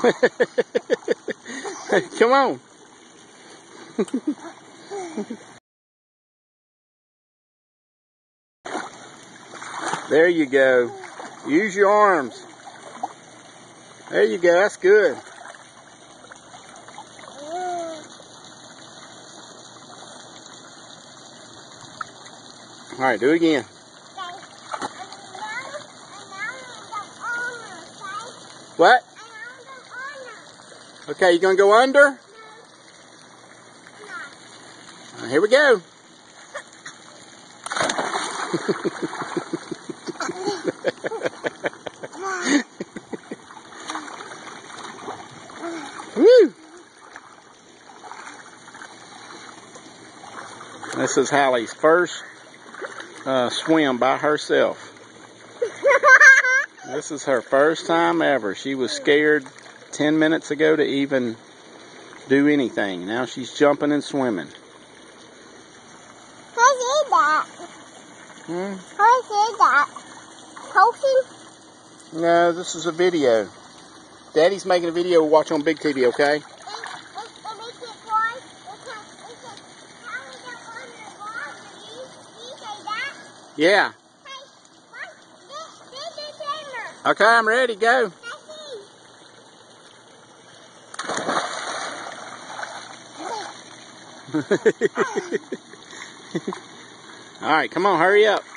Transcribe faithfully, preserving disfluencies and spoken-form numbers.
Come on. There you go. Use your arms. There you go. That's good. All right, do it again. What? Okay, you gonna go under? No. No. Here we go. Woo! This is Hallie's first uh, swim by herself. This is her first time ever. She was scared ten minutes ago to even do anything. Now she's jumping and swimming. What is that? Hmm? What is that? Coaching? No, this is a video. Daddy's making a video we'll watch on Big T V, okay? Yeah. Okay, I'm ready. Go. All right, come on, hurry up.